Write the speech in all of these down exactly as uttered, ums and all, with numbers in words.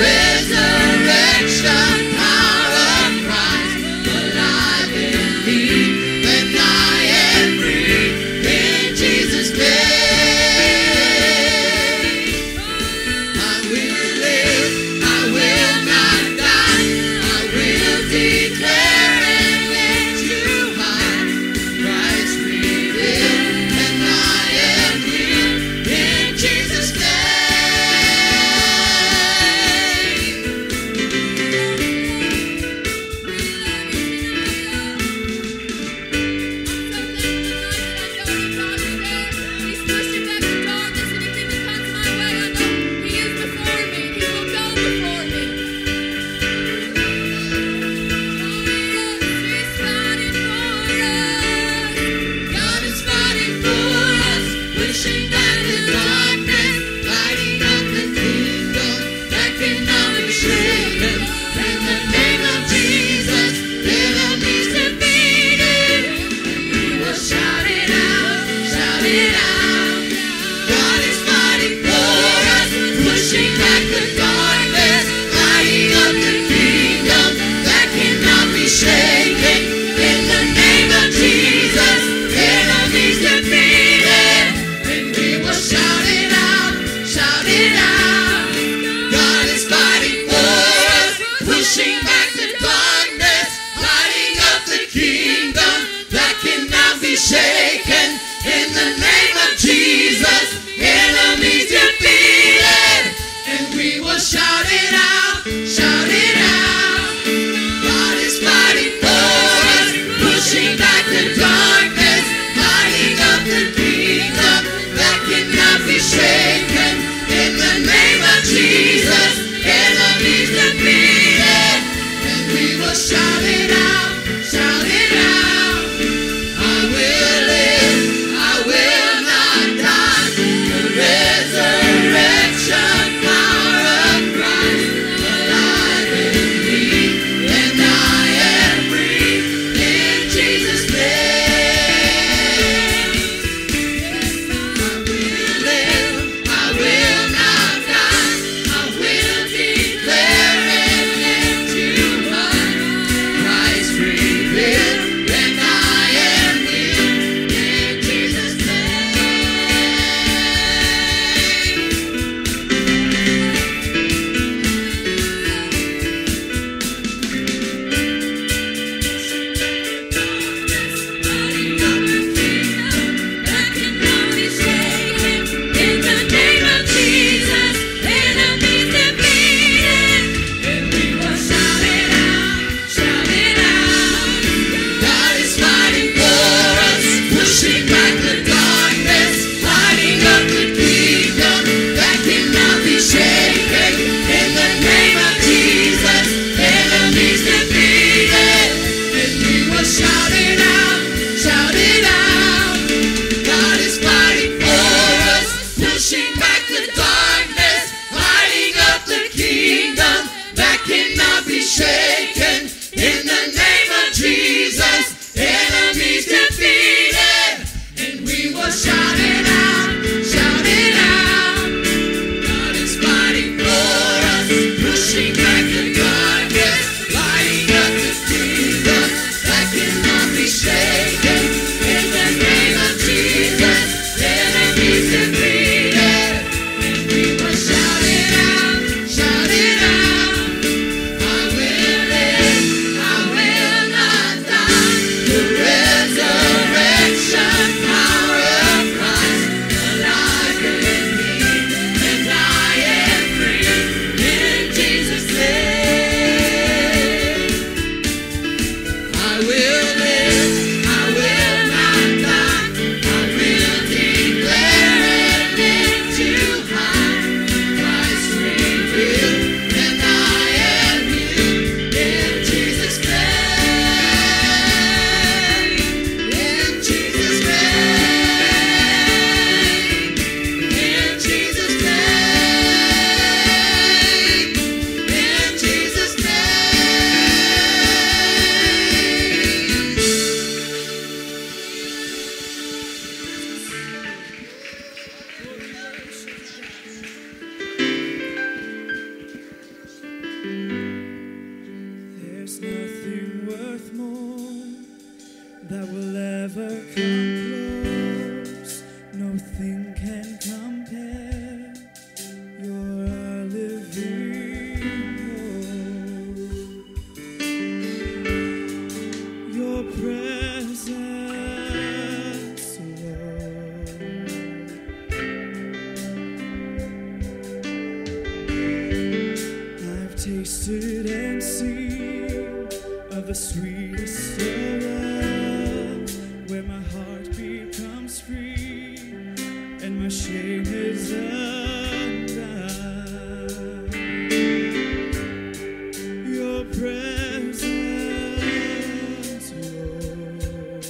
Shout tasted and seen of the sweetest of love, where my heart becomes free and my shame is undone. Your presence, Lord.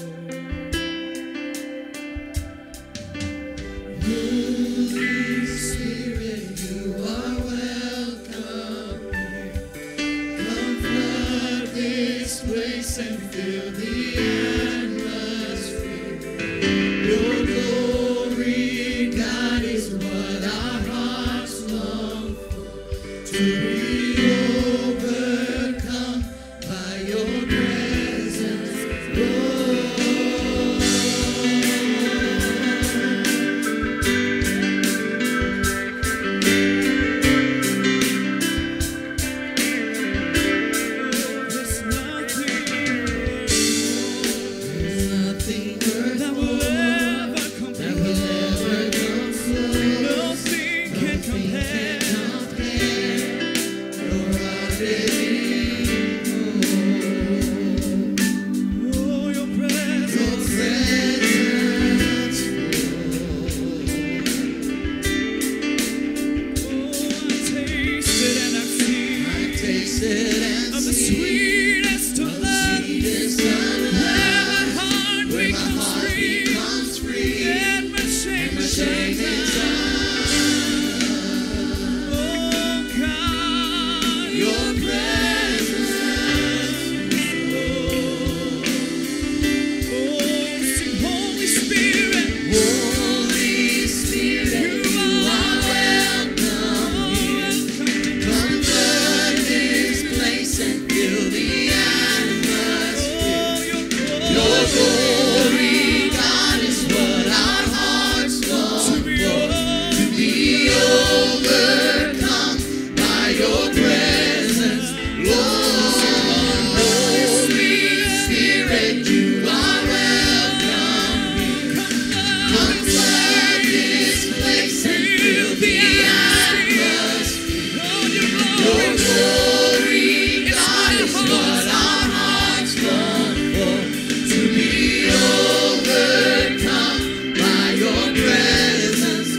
Holy Spirit, you are welcome here. Come flood this place and fill the atmosphere. Your glory, God, is what our hearts long for. To be overcome by your presence, Lord. There's nothing, there's nothing that will ever compare. That will ever come close. Nothing can compare. You're our living hope. Oh, your presence. Your presence, Lord. Oh, I tasted and I've seen. I tasted and of the sweetest of love, where my heart becomes free, and my shame is undone. Oh God, your presence, Lord. Oh, sing Holy Spirit, Holy Spirit, you are welcome here. Come flood this place and fill the atmosphere. Your glory, God, is what our hearts long for. To be overcome by your presence, Lord. Holy Spirit, you are welcome here. Come flood this place and fill the atmosphere. Your glory, God, is what our hearts long for. To be overcome by your presence,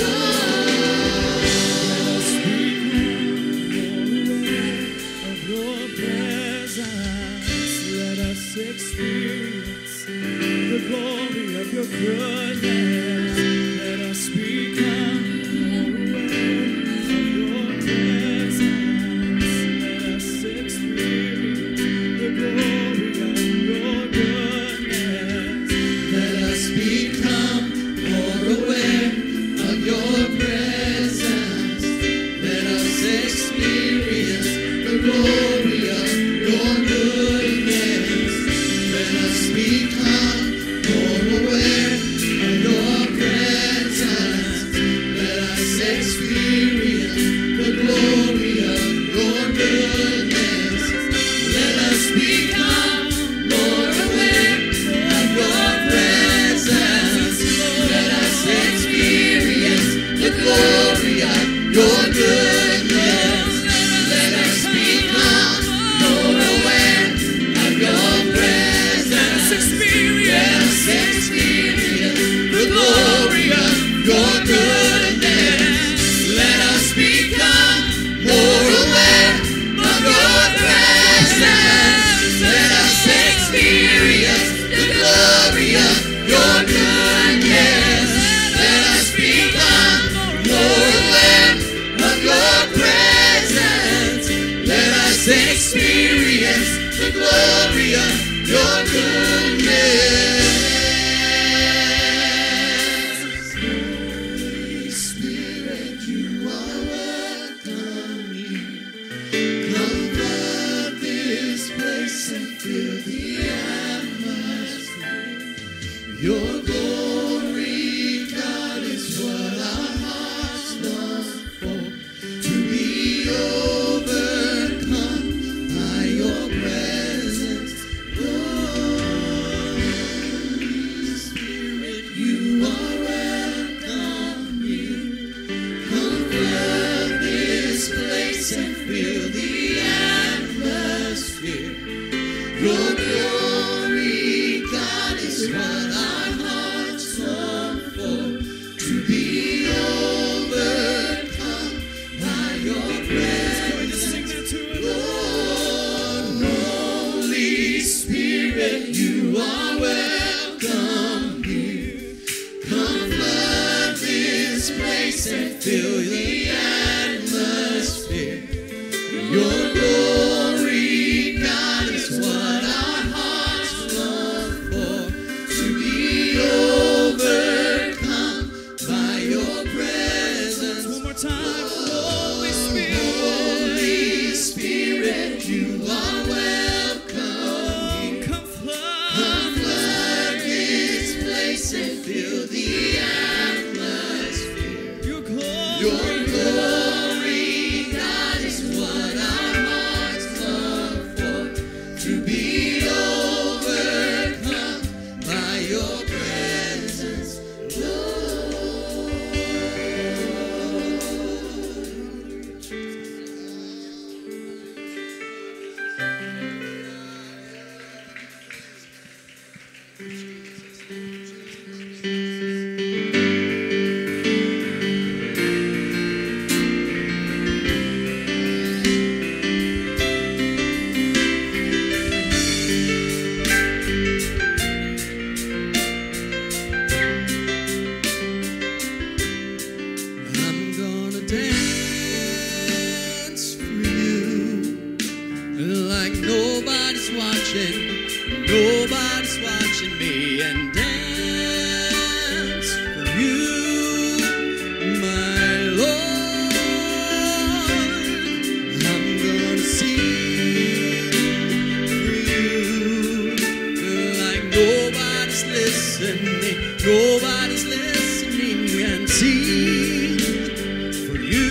Lord. Let us become more aware of your presence. Let us experience the glory of your goodness. Let us become more aware of your presence. Let us experience the glory of your goodness. Let us become more aware of your presence. Let us experience the glory of your goodness. Let us become more aware of your presence. Let us experience the glory of your goodness. Let us become more aware of your presence. Let us experience the glory of your goodness. Let us become more aware of your presence. Let us experience the glory of your goodness. Let us become more aware of your presence. Let us experience the glory of your goodness. Let us become more aware of your presence. Let us experience the glory of your goodness. Holy Spirit, you are welcome here. Come flood this place and fill the atmosphere. Your glory, God, is what our hearts long for. To be overcome by your presence, Lord. Holy Spirit, you are welcome here. Come flood this place and fill the Your glory, God, is what our hearts long for. To be overcome by your presence. Sing that to him. Lord, Holy Spirit, you are welcome here. Come flood this place and fill the atmosphere. Your glory, God, is what our hearts long for. To be overcome by your presence. One more time. Holy Spirit. Holy Spirit, you are welcome. Come flood. Come flood this place and fill the atmosphere. Your glory. Your glory, God, is what our hearts long for. To be overcome by your presence, Lord. I'm gonna dance for you like nobody's watching, nobody's watching me, and dance for you, my Lord. I'm gonna sing for you like nobody's listening, nobody's listening, and sing for you,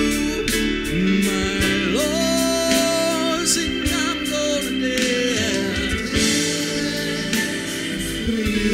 my Lord. Sing, I'm gonna dance for you.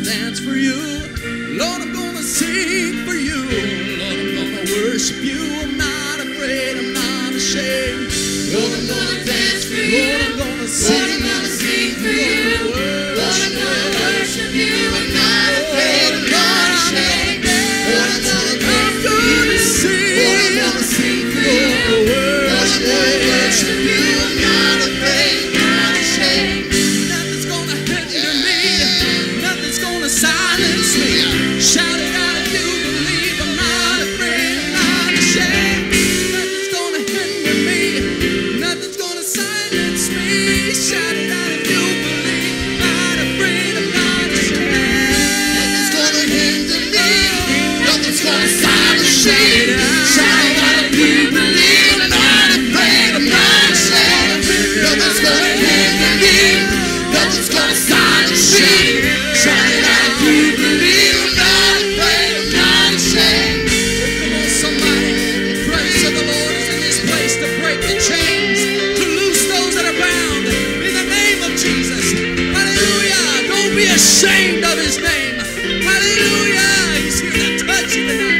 dance for you. Lord, I'm gonna sing for you. Lord, I'm gonna worship you. I'm not afraid, I'm not ashamed. Lord, I'm gonna dance for you. Lord, I'm gonna sing. Lord, I'm gonna sing for you. Lord, I'm gonna worship you. I'm not afraid, I'm not ashamed. Lord, I'm gonna dance for you. Lord, I'm gonna sing for you. Lord, I'm gonna worship you. I'm not afraid, I'm not ashamed. Nothing's gonna hinder me. Nothing's gonna silence me. Shout it out if you believe. I'm not afraid, I'm not ashamed. Nothing's gonna hinder me. Nothing's gonna silence me. Shout it out if you believe. I'm not afraid, I'm not ashamed. Nothing's gonna hinder me. Nothing's gonna silence me. Shout it out if you believe. I'm not afraid, I'm not ashamed. Nothing's gonna hinder me. Nothing's gonna silence me. Shout it out if you believe. I'm not afraid, I'm not ashamed. Come on, somebody. The praise of the Lord is in this place to break the chains, to loose those that are bound. In the name of Jesus. Hallelujah. Don't be ashamed of his name. Hallelujah. He's here to touch you tonight.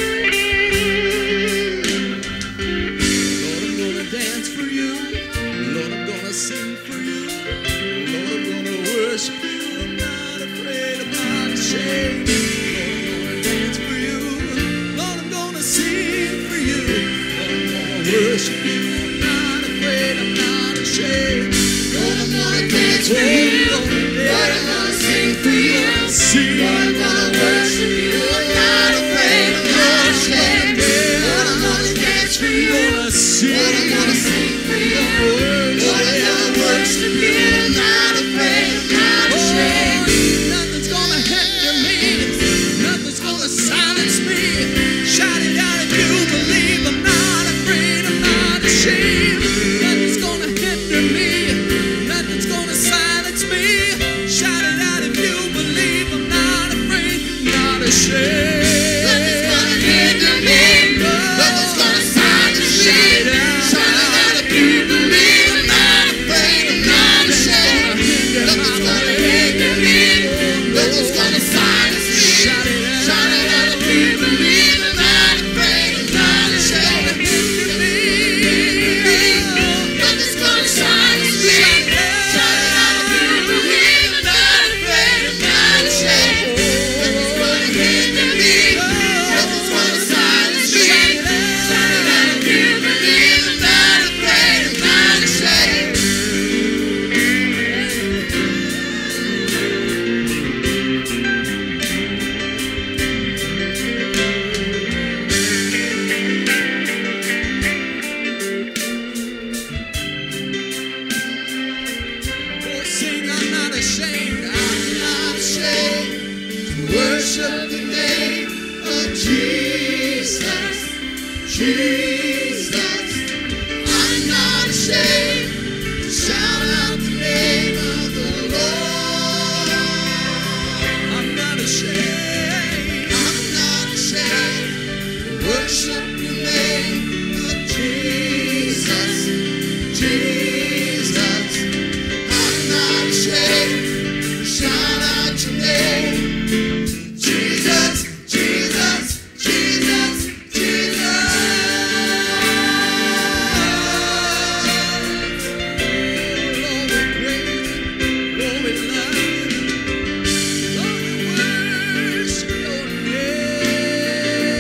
Lord, I'm gonna dance for you. Lord, I'm gonna sing for you. Lord, I'm gonna worship you. I'm not afraid, I'm not ashamed. Lord, I'm gonna dance for you. Lord, I'm gonna sing for you. Lord, I'm gonna worship you. I'm not afraid, I'm not ashamed. Lord, I'm gonna dance for you. Lord, I'm gonna sing for you. Sing. Lord, I'm gonna worship you. I'm not afraid, I'm not ashamed. Lord, I'm gonna dance for you. Gonna sing. Lord, I'm gonna sing for you. Lord, I'm gonna worship you. I'm not afraid, I'm not ashamed. Oh, nothing's gonna hinder me. Nothing's gonna silence me. Shout it out if you believe. I'm not afraid, I'm not ashamed. Nothing's gonna hinder me. Nothing's gonna silence me. Shout it out if you believe. I'm not afraid, not ashamed. Nothing's gonna hinder me. Nothing's gonna silence me. Shout it out if you believe. I'm not afraid, I'm not ashamed. Nothing's gonna hinder me. Nothing's gonna silence me. Shout it out if you believe. I'm not afraid, I'm not ashamed. Nothing's gonna silence me. Shout it out if you believe. I'm not afraid, I'm not ashamed. Nothing's gonna hinder me. Nothing's gonna silence me. Shout it out if you believe. I'm not afraid, I'm not ashamed. Oh, sing, I'm not ashamed. I'm not ashamed to worship the name of Jesus. Jesus. I'm not ashamed to shout out the name of the Lord. I'm not ashamed. I'm not ashamed to worship the name of Jesus. Jesus. I'm not ashamed to shout out your name. Jesus, Jesus, Jesus, Jesus. Lord, we praise you. Lord, we love you. Lord, we worship your name.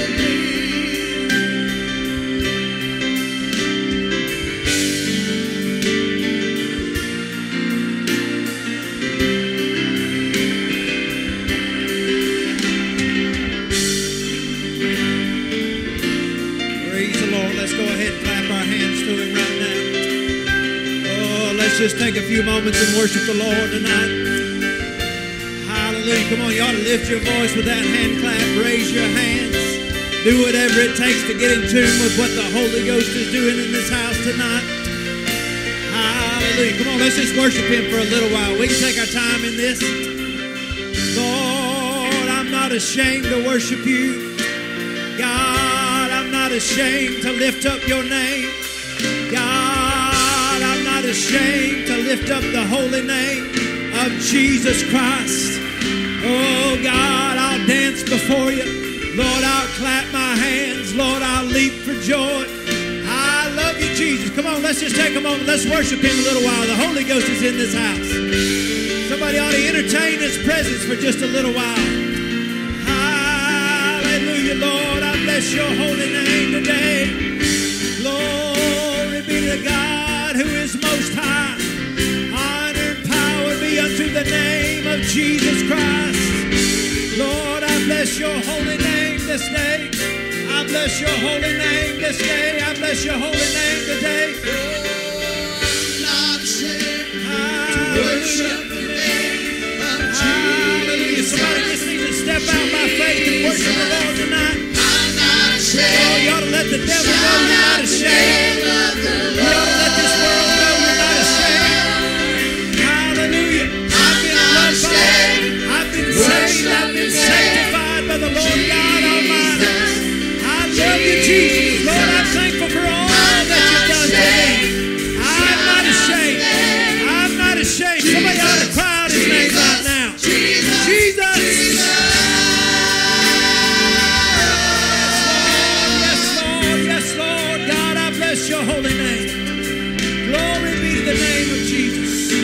Praise the Lord. Let's go ahead and clap our hands to him right now. Oh, let's just take a few moments and worship the Lord tonight. Hallelujah. Come on, you ought to lift your voice with that hand clap. Raise your hands. Do whatever it takes to get in tune with what the Holy Ghost is doing in this house tonight. Hallelujah. Come on, let's just worship him for a little while. We can take our time in this. Lord, I'm not ashamed to worship you. God, I'm not ashamed to lift up your name. God, I'm not ashamed to lift up the holy name of Jesus Christ. Oh God, I'll dance before you. Lord, I'll clap my hands. Lord, I'll leap for joy. I love you, Jesus. Come on, let's just take a moment. Let's worship Him a little while. The Holy Ghost is in this house. Somebody ought to entertain His presence for just a little while. Hallelujah, Lord. I bless your holy name today. Glory be to God who is most high. Honor and power be unto the name of Jesus Christ. Lord, I bless your holy name this day. I bless your holy name this day. I bless your holy name today. Oh, I'm not ashamed to worship the name of Hallelujah. Jesus. Somebody just needs to step out by faith and worship the Lord tonight. I'm not ashamed. Oh, you ought to let the devil know you're not ashamed. You ought to let this world know you're not ashamed. Hallelujah. I've been loved by, I've been saved, I've been sanctified by the Lord God Almighty. I love you, Jesus. Lord, I'm thankful for all that you've done for me. I'm not ashamed. I'm not ashamed. Somebody ought to cry out His name right now. Jesus. Yes, Lord. Yes, Lord. God, I bless your holy name. Glory be to the name of Jesus.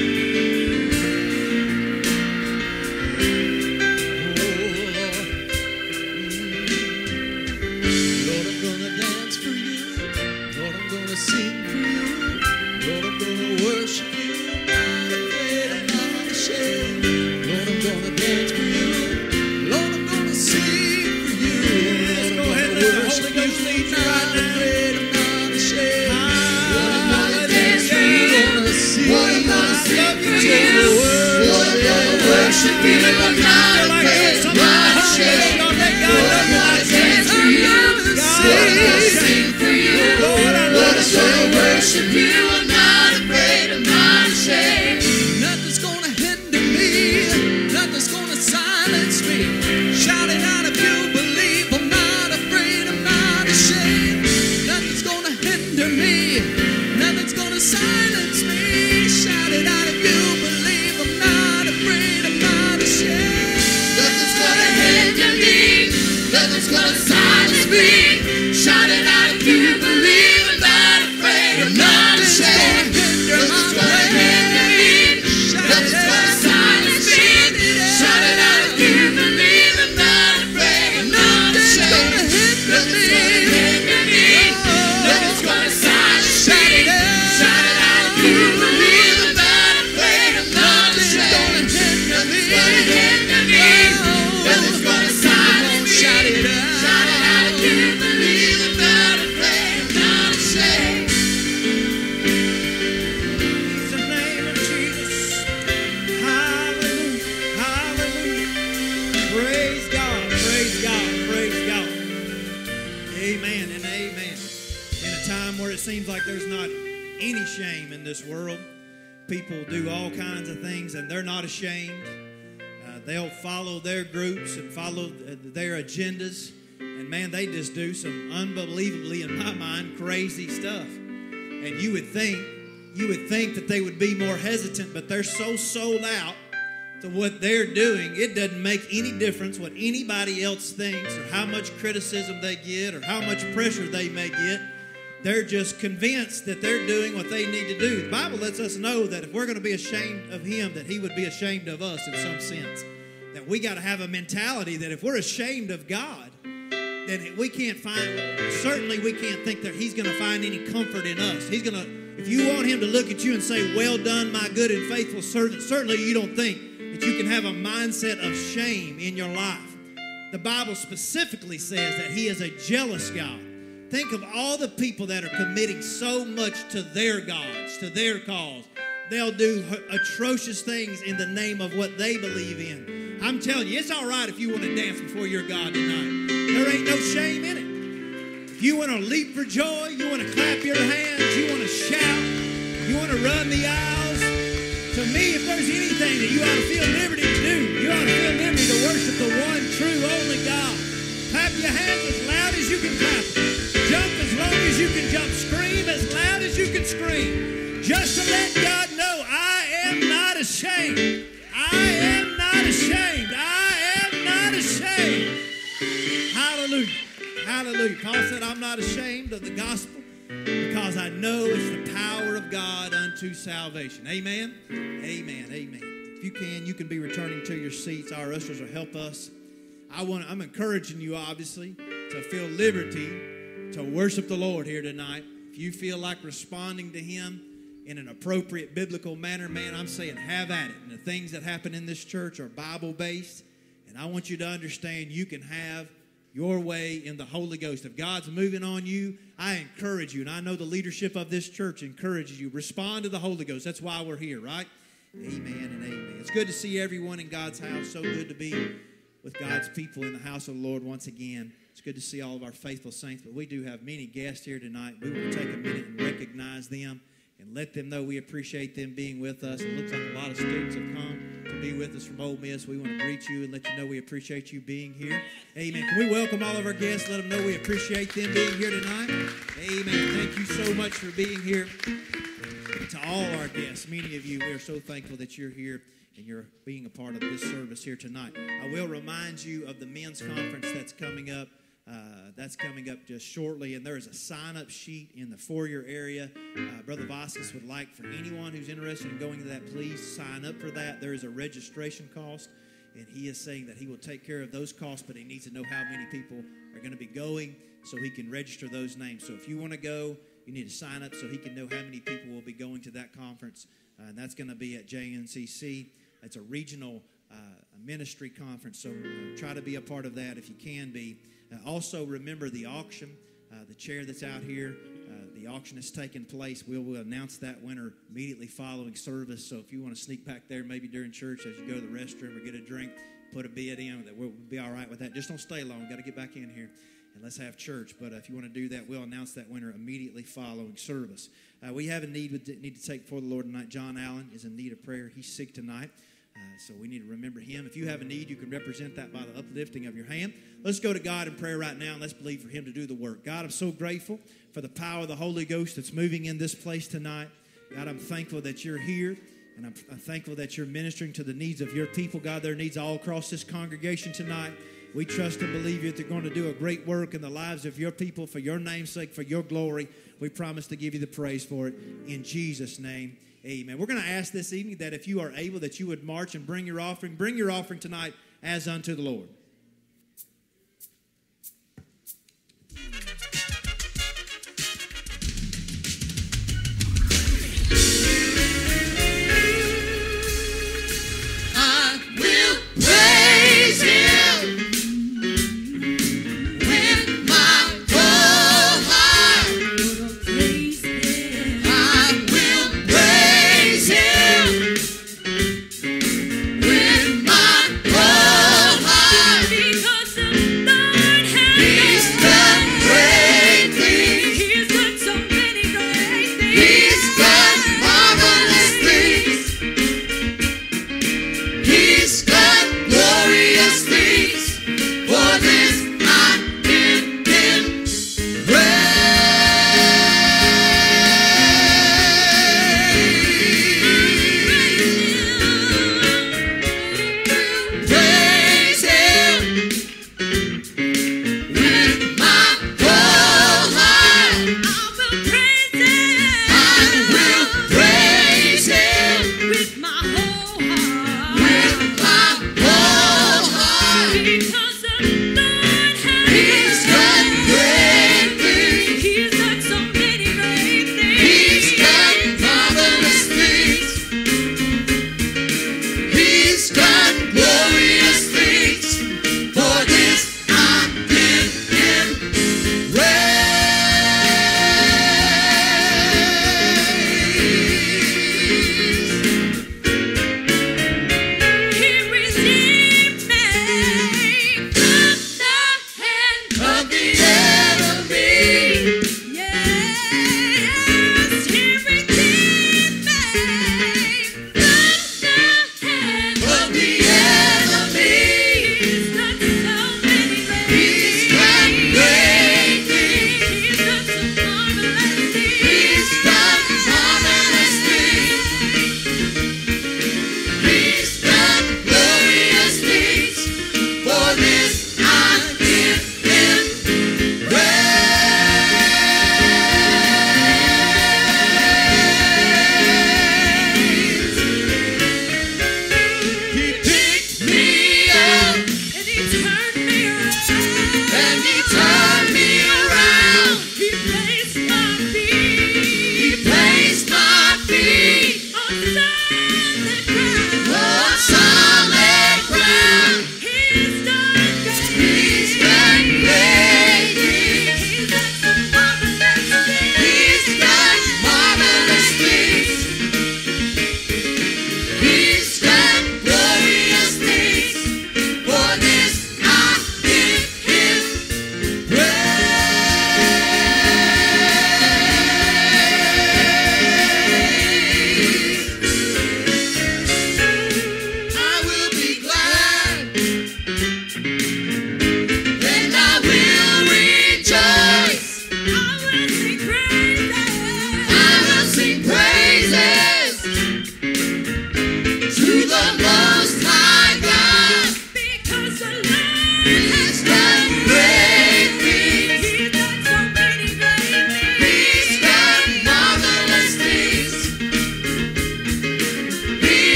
Worship you, I'm not afraid, I'm not ashamed. Lord, I wanna dance for you, Lord, I sing for you. Lord, I wanna worship you, I'm not afraid, I'm not ashamed. Nothing's gonna hinder me, nothing's gonna silence me. Shout it out if you believe, I'm not afraid, I'm not ashamed. Nothing's gonna hinder me, nothing's gonna silence me. Shout it out if you believe, I'm not afraid, I'm not ashamed. Nothing's gonna hinder me, nothing's gonna silence me. Shout it out if you believe, I'm not afraid, I'm not ashamed. Nothing's gonna hinder me, nothing's gonna silence me. Shout it out if you believe, I'm not afraid, I'm not ashamed. Nothing's gonna hinder me, nothing's gonna silence me. Shout it out if you believe, I'm not afraid, I'm not ashamed. Nothing's gonna hinder me, nothing's gonna silence me. Shout it out if you believe, I'm not afraid, I'm not ashamed. Praise the name of Jesus. Hallelujah. Hallelujah. Praise God. Praise God. Praise God. Amen and amen. In a time where it seems like there's not any shame in this world, people do all kinds of things and they're not ashamed. Uh, they'll follow their groups and follow their agendas. And man, they just do some unbelievably, in my mind, crazy stuff. And you would think, you would think that they would be more hesitant, but they're so sold out to what they're doing, it doesn't make any difference what anybody else thinks or how much criticism they get or how much pressure they may get. They're just convinced that they're doing what they need to do. The Bible lets us know that if we're going to be ashamed of Him, that He would be ashamed of us in some sense. That we got to have a mentality that if we're ashamed of God, then we can't find, certainly we can't think that He's going to find any comfort in us. He's going to, if you want Him to look at you and say, well done, my good and faithful servant, certainly you don't think that you can have a mindset of shame in your life. The Bible specifically says that He is a jealous God. Think of all the people that are committing so much to their gods, to their cause. They'll do atrocious things in the name of what they believe in. I'm telling you, it's all right if you want to dance before your God tonight. There ain't no shame in it. If you want to leap for joy, you want to clap your hands, you want to shout, you want to run the aisles. To me, if there's anything that you ought to feel liberty to do, you ought to feel liberty to worship the one true, only God. Clap your hands as loud as you can clap them. Jump as long as you can jump. Scream as loud as you can scream. Just to let God know, I am not ashamed. I am not ashamed. I Hallelujah. Paul said, I'm not ashamed of the gospel because I know it's the power of God unto salvation. Amen? Amen. Amen. If you can, you can be returning to your seats. Our ushers will help us. I want, I'm encouraging you, obviously, to feel liberty to worship the Lord here tonight. If you feel like responding to Him in an appropriate biblical manner, man, I'm saying have at it. And the things that happen in this church are Bible-based. And I want you to understand you can have your way in the Holy Ghost. If God's moving on you, I encourage you, and I know the leadership of this church encourages you, respond to the Holy Ghost. That's why we're here, right? Amen and amen. It's good to see everyone in God's house. So good to be with God's people in the house of the Lord once again. It's good to see all of our faithful saints, but we do have many guests here tonight. We want to take a minute and recognize them and let them know we appreciate them being with us. It looks like a lot of students have come to be with us from Ole Miss. We want to greet you and let you know we appreciate you being here. Amen. Can we welcome all of our guests? Let them know we appreciate them being here tonight. Amen. Thank you so much for being here. To all our guests, many of you, we are so thankful that you're here and you're being a part of this service here tonight. I will remind you of the men's conference that's coming up. Uh, that's coming up just shortly, and there is a sign-up sheet in the foyer area. Uh, Brother Vasquez would like for anyone who's interested in going to that, please sign up for that. There is a registration cost, and he is saying that he will take care of those costs, but he needs to know how many people are going to be going so he can register those names. So if you want to go, you need to sign up so he can know how many people will be going to that conference, uh, and that's going to be at J N C C. It's a regional uh, ministry conference, so uh, try to be a part of that if you can be. Uh, also, remember the auction, uh, the chair that's out here. Uh, the auction is taking place. We'll, we'll announce that winner immediately following service. So if you want to sneak back there, maybe during church as you go to the restroom or get a drink, put a bid in. That we'll be all right with that. Just don't stay long. We've got to get back in here and let's have church. But uh, if you want to do that, we'll announce that winner immediately following service. Uh, we have a need we need to take before the Lord tonight. John Allen is in need of prayer. He's sick tonight. Uh, so we need to remember him. If you have a need, you can represent that by the uplifting of your hand. Let's go to God in prayer right now, and let's believe for him to do the work. God, I'm so grateful for the power of the Holy Ghost that's moving in this place tonight. God, I'm thankful that you're here, and I'm, I'm thankful that you're ministering to the needs of your people. God, there are needs all across this congregation tonight. We trust and believe you that you're going to do a great work in the lives of your people for your name's sake, for your glory. We promise to give you the praise for it. In Jesus' name, amen. We're going to ask this evening that if you are able, that you would march and bring your offering. Bring your offering tonight as unto the Lord. I will praise him with my whole heart. I will praise him with my whole heart.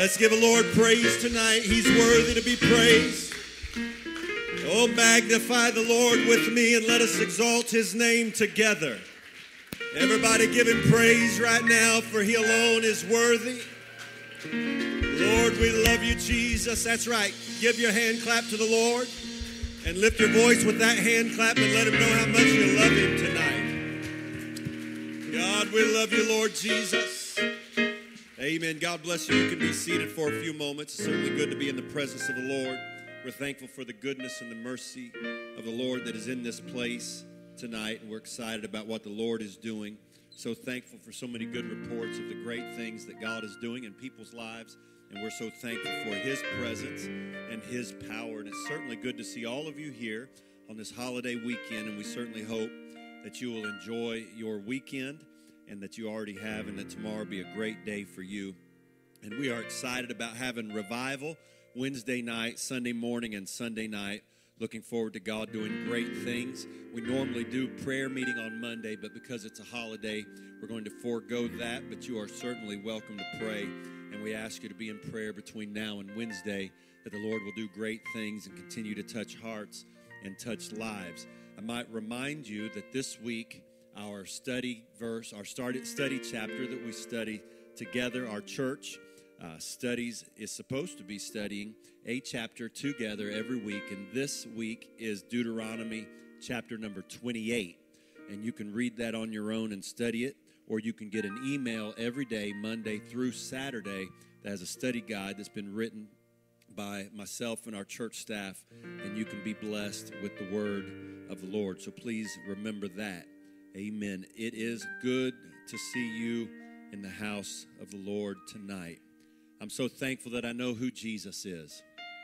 Let's give the Lord praise tonight. He's worthy to be praised. Oh, magnify the Lord with me and let us exalt his name together. Everybody give him praise right now, for he alone is worthy. Lord, we love you, Jesus. That's right. Give your hand clap to the Lord and lift your voice with that hand clap and let him know how much you love him tonight. God, we love you, Lord Jesus. Amen. God bless you. You can be seated for a few moments. It's certainly good to be in the presence of the Lord. We're thankful for the goodness and the mercy of the Lord that is in this place tonight, and we're excited about what the Lord is doing. So thankful for so many good reports of the great things that God is doing in people's lives, and we're so thankful for his presence and his power. And it's certainly good to see all of you here on this holiday weekend, and we certainly hope that you will enjoy your weekend and that you already have, and that tomorrow will be a great day for you. And we are excited about having revival Wednesday night, Sunday morning, and Sunday night. Looking forward to God doing great things. We normally do prayer meeting on Monday, but because it's a holiday, we're going to forego that. But you are certainly welcome to pray, and we ask you to be in prayer between now and Wednesday, that the Lord will do great things and continue to touch hearts and touch lives. I might remind you that this week, our study verse, our started study chapter that we study together, our church uh, studies is supposed to be studying a chapter together every week, and this week is Deuteronomy chapter number twenty-eight, and you can read that on your own and study it, or you can get an email every day, Monday through Saturday, that has a study guide that's been written by myself and our church staff, and you can be blessed with the word of the Lord. So please remember that. Amen. It is good to see you in the house of the Lord tonight. I'm so thankful that I know who Jesus is.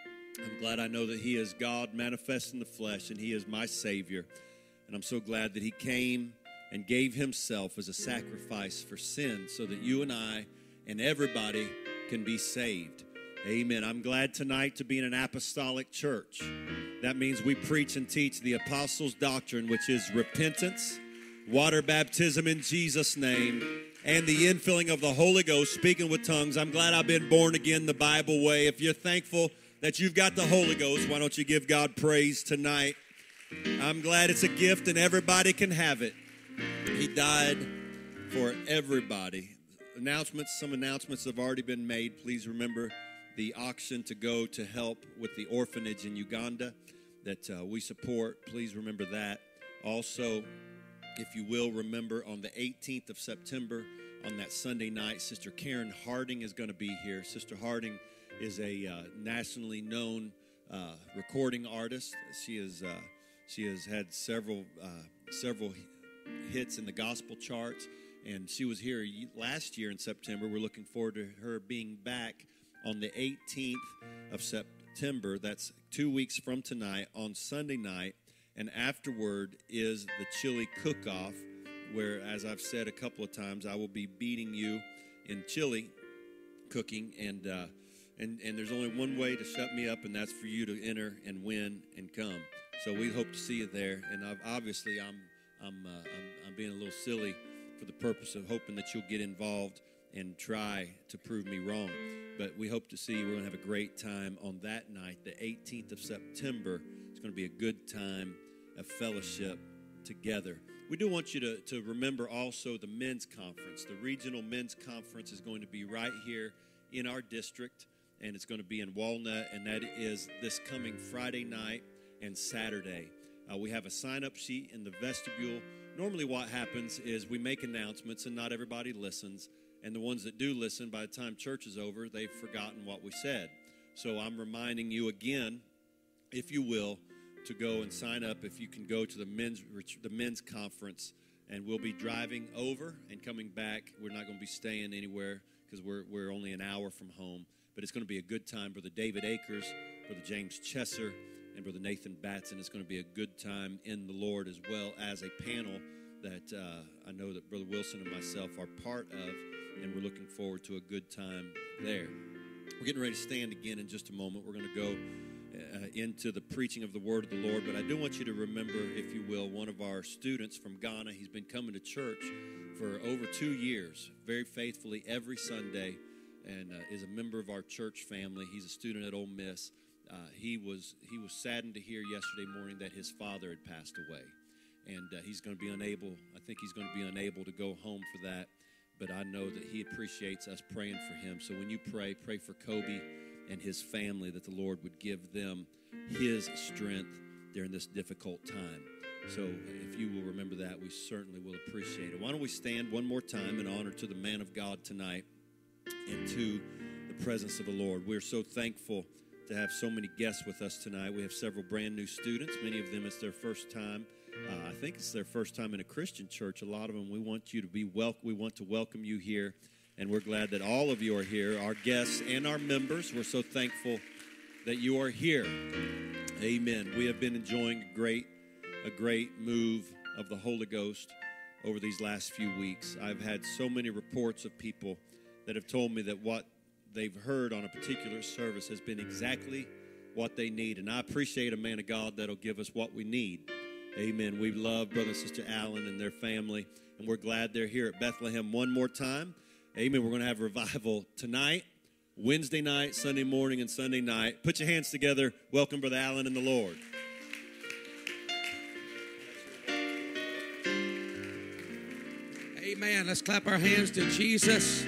I'm glad I know that he is God manifest in the flesh, and he is my Savior. And I'm so glad that he came and gave himself as a sacrifice for sin so that you and I and everybody can be saved. Amen. I'm glad tonight to be in an apostolic church. That means we preach and teach the apostles' doctrine, which is repentance, water baptism in Jesus' name, and the infilling of the Holy Ghost, speaking with tongues. I'm glad I've been born again the Bible way. If you're thankful that you've got the Holy Ghost, why don't you give God praise tonight? I'm glad it's a gift and everybody can have it. He died for everybody. Announcements, some announcements have already been made. Please remember the auction to go to help with the orphanage in Uganda that uh, we support. Please remember that. Also, if you will, remember on the eighteenth of September, on that Sunday night, Sister Karen Harding is going to be here. Sister Harding is a uh, nationally known uh, recording artist. She is uh, she has had several uh, several hits in the gospel charts, and she was here last year in September. We're looking forward to her being back on the eighteenth of September. That's two weeks from tonight on Sunday night. And afterward is the chili cook-off, where, as I've said a couple of times, I will be beating you in chili cooking. And uh, and and there's only one way to shut me up, and that's for you to enter and win and come. So we hope to see you there. And I've, obviously, I'm I'm, uh, I'm I'm being a little silly for the purpose of hoping that you'll get involved and try to prove me wrong. But we hope to see you. We're going to have a great time on that night, the eighteenth of September. It's going to be a good time of fellowship together. We do want you to, to remember also the men's conference. The regional men's conference is going to be right here in our district, and it's going to be in Walnut, and that is this coming Friday night and Saturday. Uh, we have a sign-up sheet in the vestibule. Normally what happens is we make announcements, and not everybody listens, and the ones that do listen, by the time church is over, they've forgotten what we said. So I'm reminding you again, if you will, to go and sign up. If you can go to the men's the men's conference, and we'll be driving over and coming back. We're not going to be staying anywhere because we're we're only an hour from home. But it's going to be a good time. Brother David Akers, Brother James Chesser, and Brother Nathan Batson. It's going to be a good time in the Lord, as well as a panel that uh, I know that Brother Wilson and myself are part of, and we're looking forward to a good time there. We're getting ready to stand again in just a moment. We're going to go Uh, into the preaching of the word of the Lord. But I do want you to remember, if you will, one of our students from Ghana. He's been coming to church for over two years, very faithfully every Sunday. and uh, is a member of our church family. He's a student at Ole Miss. Uh, he was he was saddened to hear yesterday morning that his father had passed away, and uh, he's going to be unable. I think he's going to be unable to go home for that. But I know that he appreciates us praying for him. So when you pray, pray for Kobe and his family, that the Lord would give them his strength during this difficult time. So if you will remember that, we certainly will appreciate it. Why don't we stand one more time in honor to the man of God tonight and to the presence of the Lord. We're so thankful to have so many guests with us tonight. We have several brand new students. Many of them, it's their first time. Uh, I think it's their first time in a Christian church. A lot of them, we want you to be welcome. We want to welcome you here, and we're glad that all of you are here, our guests and our members. We're so thankful that you are here. Amen. We have been enjoying a great, a great move of the Holy Ghost over these last few weeks. I've had so many reports of people that have told me that what they've heard on a particular service has been exactly what they need, and I appreciate a man of God that'll give us what we need. Amen. We love Brother and Sister Allen and their family, and we're glad they're here at Bethlehem one more time. Amen. We're going to have revival tonight, Wednesday night, Sunday morning, and Sunday night. Put your hands together. Welcome Brother Allen and the Lord. Amen. Let's clap our hands to Jesus.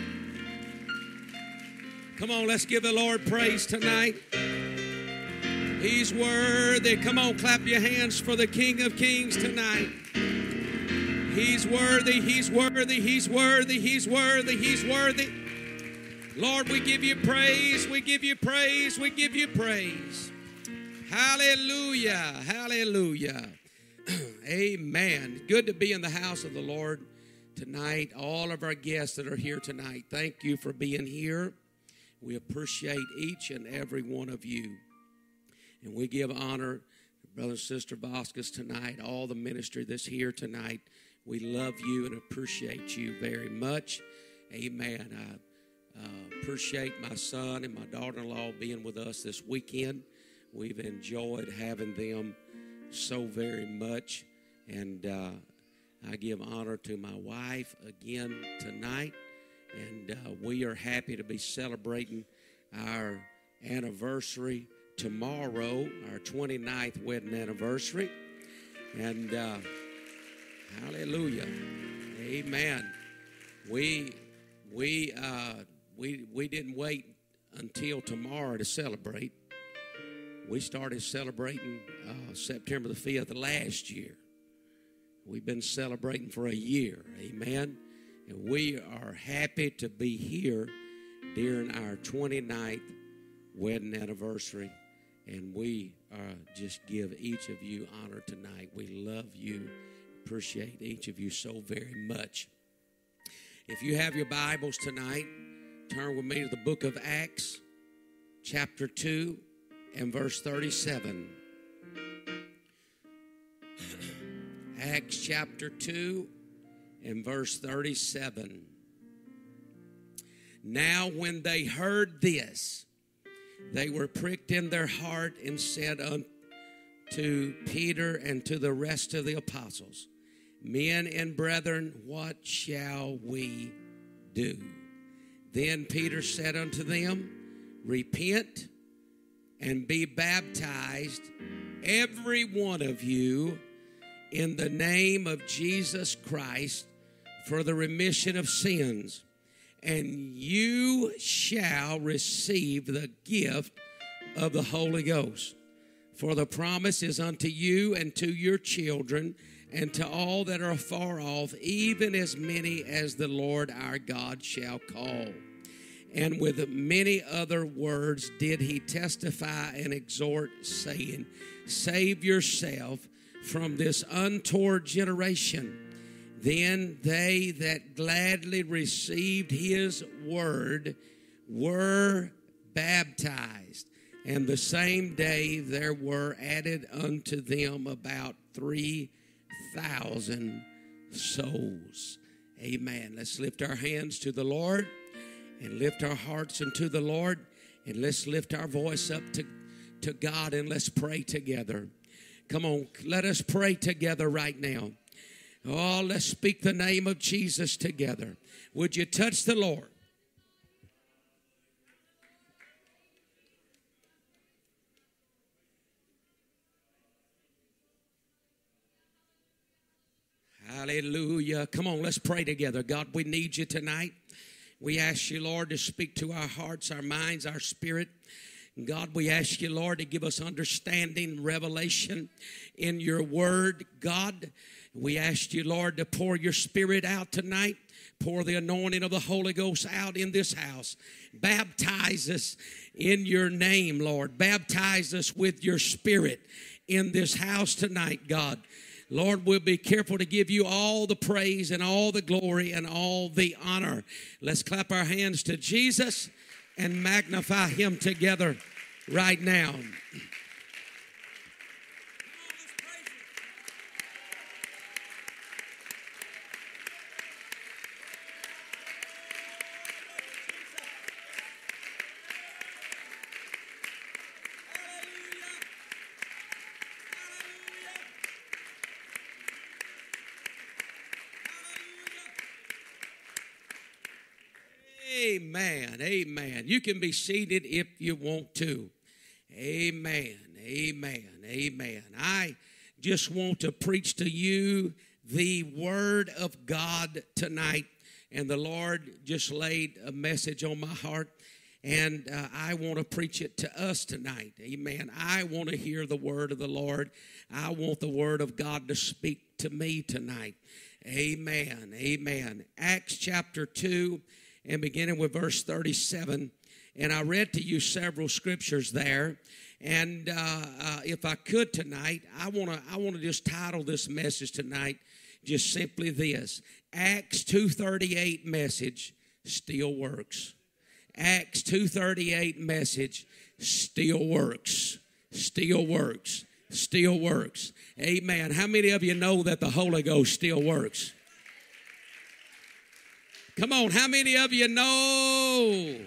Come on, let's give the Lord praise tonight. He's worthy. Come on, clap your hands for the King of Kings tonight. He's worthy, he's worthy, he's worthy, he's worthy, he's worthy. Lord, we give you praise, we give you praise, we give you praise. Hallelujah, hallelujah. Amen. Good to be in the house of the Lord tonight. All of our guests that are here tonight, thank you for being here. We appreciate each and every one of you. And we give honor to Brother and Sister Vasquez tonight, all the ministry that's here tonight. We love you and appreciate you very much. Amen. I uh, appreciate my son and my daughter-in-law being with us this weekend. We've enjoyed having them so very much. And uh, I give honor to my wife again tonight. And uh, we are happy to be celebrating our anniversary tomorrow, our twenty-ninth wedding anniversary. And uh, hallelujah. Amen. We we uh, we we didn't wait until tomorrow to celebrate. We started celebrating uh, September the fifth of last year. We've been celebrating for a year. Amen. And we are happy to be here during our twenty-ninth wedding anniversary. And we uh, just give each of you honor tonight. We love you, appreciate each of you so very much. If you have your Bibles tonight, turn with me to the book of Acts, chapter two, and verse thirty-seven. Acts chapter two and verse thirty-seven. Now when they heard this, they were pricked in their heart and said unto Peter and to the rest of the apostles, Men and brethren, what shall we do? Then Peter said unto them, Repent and be baptized, every one of you, in the name of Jesus Christ, for the remission of sins, and you shall receive the gift of the Holy Ghost. For the promise is unto you and to your children and to all that are afar off, even as many as the Lord our God shall call. And with many other words did he testify and exhort, saying, Save yourself from this untoward generation. Then they that gladly received his word were baptized. And the same day there were added unto them about three thousand souls. Amen. Let's lift our hands to the Lord and lift our hearts unto the Lord. And let's lift our voice up to, to God and let's pray together. Come on, let us pray together right now. Oh, let's speak the name of Jesus together. Would you touch the Lord? Hallelujah. Come on, let's pray together. God, we need you tonight. We ask you, Lord, to speak to our hearts, our minds, our spirit. God, we ask you, Lord, to give us understanding, revelation in your word. God, we ask you, Lord, to pour your spirit out tonight. Pour the anointing of the Holy Ghost out in this house. Baptize us in your name, Lord. Baptize us with your spirit in this house tonight, God. Lord, we'll be careful to give you all the praise and all the glory and all the honor. Let's clap our hands to Jesus and magnify him together right now. Amen. Amen. You can be seated if you want to. Amen. Amen. Amen. I just want to preach to you the Word of God tonight. And the Lord just laid a message on my heart. And uh, I want to preach it to us tonight. Amen. I want to hear the Word of the Lord. I want the Word of God to speak to me tonight. Amen. Amen. Acts chapter two. And beginning with verse thirty-seven, and I read to you several scriptures there. And uh, uh, if I could tonight, I want to I want to just title this message tonight just simply this: Acts two thirty-eight message still works. Acts two thirty-eight message still works. Still works. Still works. Amen. How many of you know that the Holy Ghost still works? Come on, how many of you know?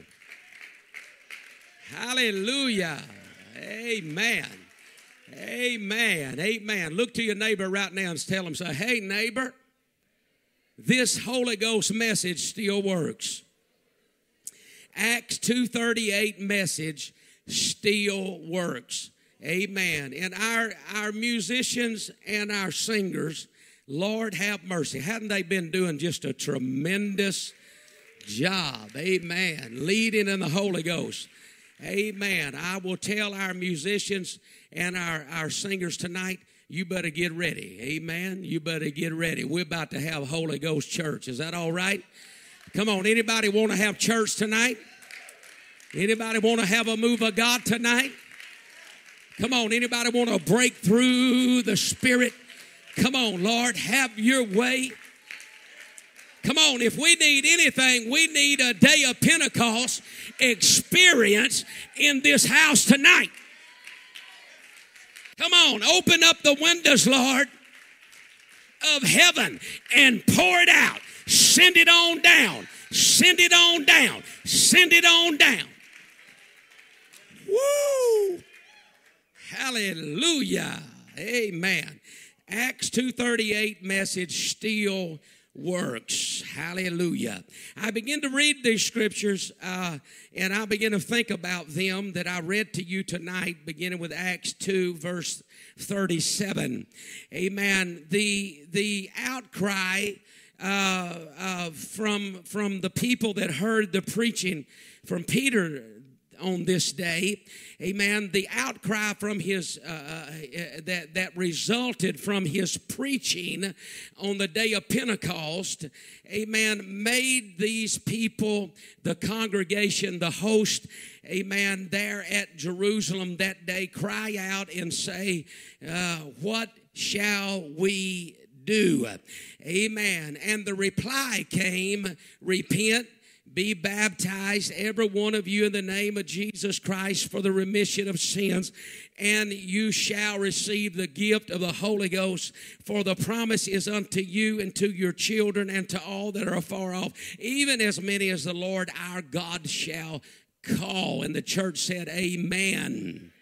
Hallelujah. Amen. Amen. Amen. Look to your neighbor right now and tell him, say, hey, neighbor, this Holy Ghost message still works. Acts two thirty-eight message still works. Amen. And our, our musicians and our singers, Lord have mercy. Hadn't they been doing just a tremendous job? Amen. Leading in the Holy Ghost. Amen. I will tell our musicians and our, our singers tonight, you better get ready. Amen. You better get ready. We're about to have Holy Ghost church. Is that all right? Come on. Anybody want to have church tonight? Anybody want to have a move of God tonight? Come on. Anybody want to break through the Spirit? Come on, Lord, have your way. Come on, if we need anything, we need a day of Pentecost experience in this house tonight. Come on, open up the windows, Lord, of heaven and pour it out. Send it on down. Send it on down. Send it on down. Woo! Hallelujah. Amen. Acts two thirty-eight message still works. Hallelujah. I begin to read these scriptures uh, and I begin to think about them that I read to you tonight, beginning with Acts two verse thirty-seven. Amen. The, the outcry uh, uh, from, from the people that heard the preaching from Peter on this day, amen, the outcry from his uh, uh, that that resulted from his preaching on the day of Pentecost, amen, made these people, the congregation, the host, amen, there at Jerusalem that day, cry out and say, uh, what shall we do? Amen. And the reply came, repent, be baptized, every one of you, in the name of Jesus Christ for the remission of sins, and you shall receive the gift of the Holy Ghost, for the promise is unto you and to your children and to all that are afar off, even as many as the Lord our God shall call. And the church said, amen.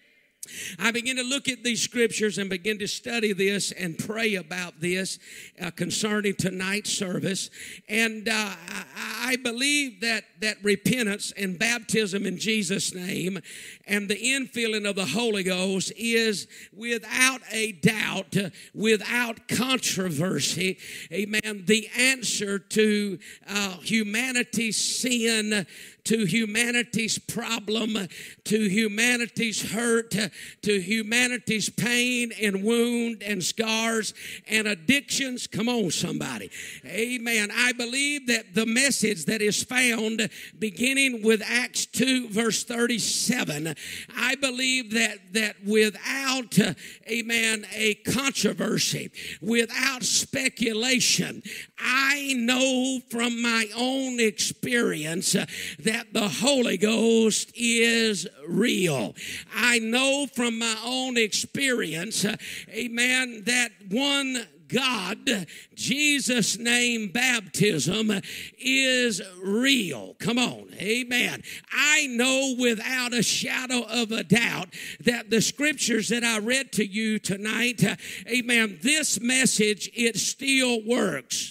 I began to look at these scriptures and begin to study this and pray about this uh, concerning tonight's service. And uh, I, I believe that, that repentance and baptism in Jesus' name and the infilling of the Holy Ghost is without a doubt, uh, without controversy, amen, the answer to uh, humanity's sin, to humanity's problem, to humanity's hurt, to humanity's pain and wound and scars and addictions. Come on, somebody. Amen. I believe that the message that is found beginning with Acts two, verse thirty-seven, I believe that, that without, uh, amen, a controversy, without speculation, I know from my own experience uh, that That the Holy Ghost is real. I know from my own experience, uh, amen, that one God, Jesus' name baptism is real. Come on, amen. I know without a shadow of a doubt that the scriptures that I read to you tonight, uh, amen, this message, it still works.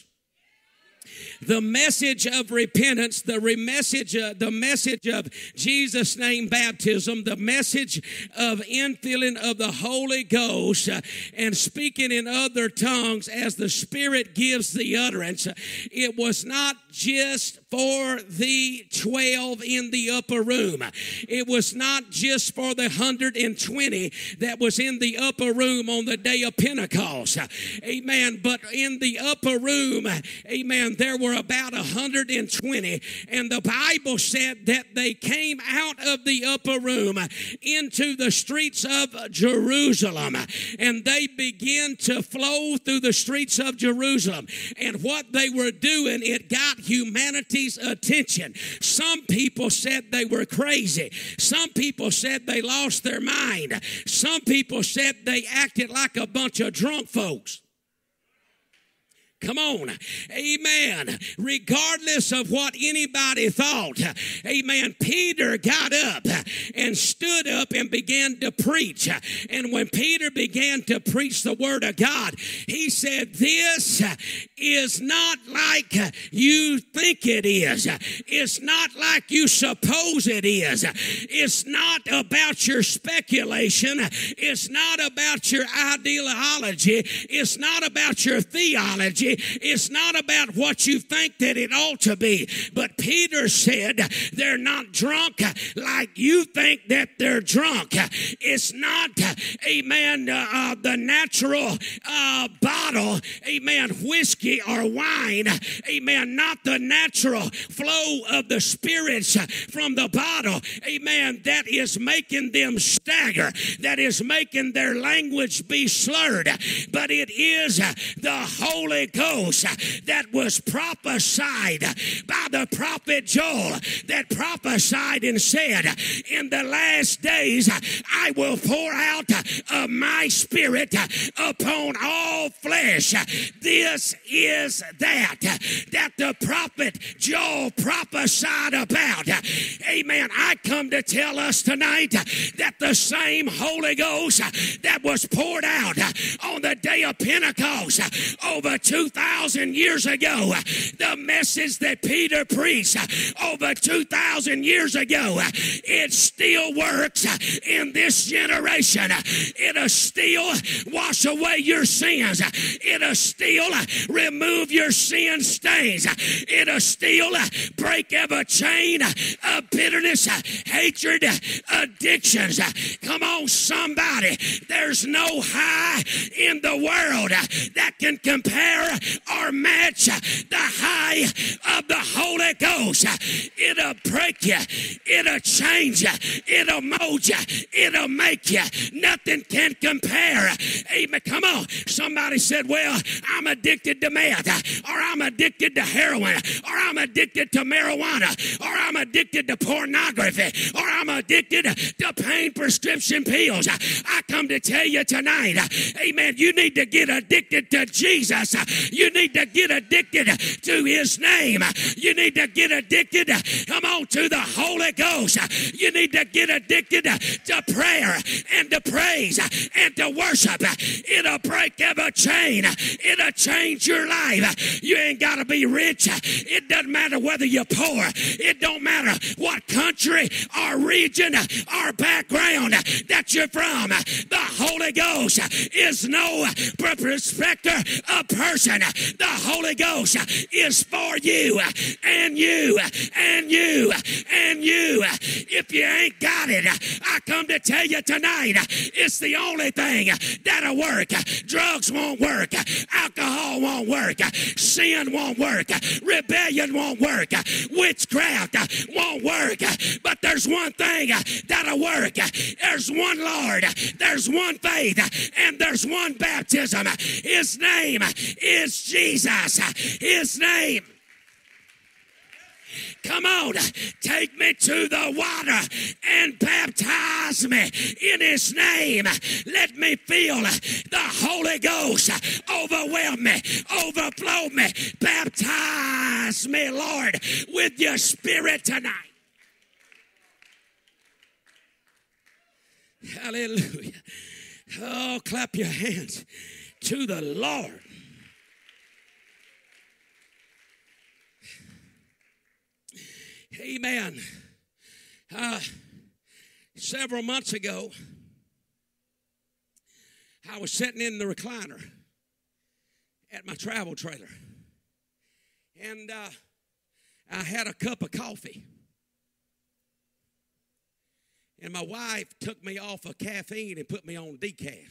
The message of repentance, the re- message, uh, the message of Jesus' name baptism, the message of infilling of the Holy Ghost, uh, and speaking in other tongues as the Spirit gives the utterance. It was not just for the twelve in the upper room. It was not just for the one hundred twenty that was in the upper room on the day of Pentecost. Amen. But in the upper room, amen, there were about one hundred twenty. And the Bible said that they came out of the upper room into the streets of Jerusalem. And they began to flow through the streets of Jerusalem. And what they were doing, it got humanity's attention. Some people said they were crazy. Some people said they lost their mind. Some people said they acted like a bunch of drunk folks. Come on. Amen. Regardless of what anybody thought, amen, Peter got up and stood up and began to preach. And when Peter began to preach the word of God, he said, this is not like you think it is. It's not like you suppose it is. It's not about your speculation. It's not about your ideology. It's not about your theology. It's not about what you think that it ought to be. But Peter said they're not drunk like you think that they're drunk. It's not, amen, uh, uh, the natural uh, bottle, amen, whiskey or wine, amen, not the natural flow of the spirits from the bottle, amen, that is making them stagger, that is making their language be slurred. But it is the Holy Ghost that was prophesied by the prophet Joel, that prophesied and said, in the last days I will pour out of my spirit upon all flesh. This is that that the prophet Joel prophesied about. Amen. I come to tell us tonight that the same Holy Ghost that was poured out on the day of Pentecost over two thousand years ago, the message that Peter preached over two thousand years ago, it still works in this generation. It'll still wash away your sins. It'll still remove your sin stains. It'll still break every chain of bitterness, hatred, addictions. Come on, somebody. There's no high in the world that can compare or match the high of the Holy Ghost. It'll break you. It'll change you. It'll mold you. It'll make you. Nothing can compare. Amen. Come on. Somebody said, well, I'm addicted to meth, or I'm addicted to heroin, or I'm addicted to marijuana, or I'm addicted to pornography, or I'm addicted to pain prescription pills. I come to tell you tonight, amen, you need to get addicted to Jesus. You need to get addicted to his name. You need to get addicted come on, to the Holy Ghost. You need to get addicted to prayer and to praise and to worship. It'll break every chain. It'll change your life. You ain't got to be rich. It doesn't matter whether you're poor. It don't matter what country or region or background that you're from. The Holy Ghost is no respecter of person. The Holy Ghost is for you and you and you and you. If you ain't got it, I come to tell you tonight, it's the only thing that'll work. Drugs won't work. Alcohol won't work. Sin won't work. Rebellion won't work. Witchcraft won't work. But there's one thing that'll work. There's one Lord. There's one faith. And there's one baptism. His name is Jesus. His name. Come on, take me to the water and baptize me in His name. Let me feel the Holy Ghost overwhelm me, overflow me. Baptize me, Lord, with your Spirit tonight. Hallelujah. Oh, clap your hands to the Lord. Amen. Uh, several months ago, I was sitting in the recliner at my travel trailer, and uh, I had a cup of coffee, and my wife took me off of caffeine and put me on decaf.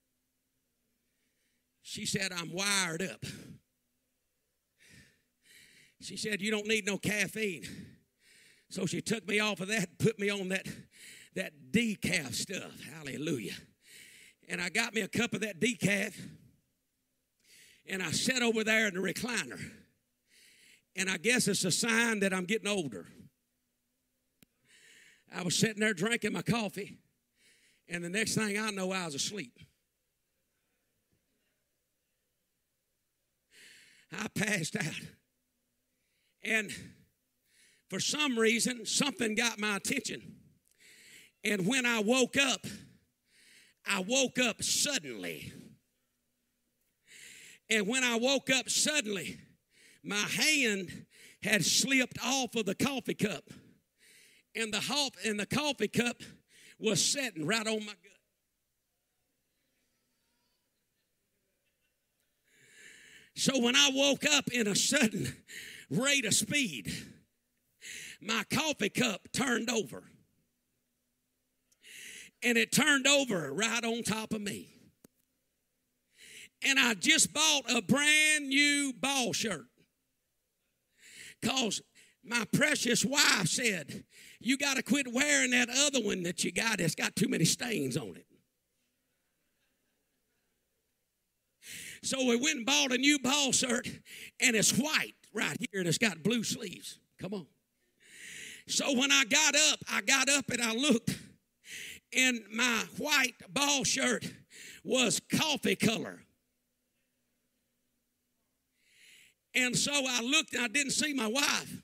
She said, I'm wired up. She said, you don't need no caffeine. So she took me off of that and put me on that, that decaf stuff. Hallelujah. And I got me a cup of that decaf, and I sat over there in the recliner. And I guess it's a sign that I'm getting older. I was sitting there drinking my coffee, and the next thing I know, I was asleep. I passed out. And for some reason, something got my attention. And when I woke up, I woke up suddenly. And when I woke up suddenly, my hand had slipped off of the coffee cup. And the, half, and the coffee cup was sitting right on my gut. So when I woke up in a sudden rate of speed, my coffee cup turned over. And it turned over right on top of me. And I just bought a brand new ball shirt. Because my precious wife said, you got to quit wearing that other one that you got that's got too many stains on it. So we went and bought a new ball shirt, and it's white right here, and it's got blue sleeves. Come on. So when I got up, I got up and I looked, and my white ball shirt was coffee color. And so I looked and I didn't see my wife.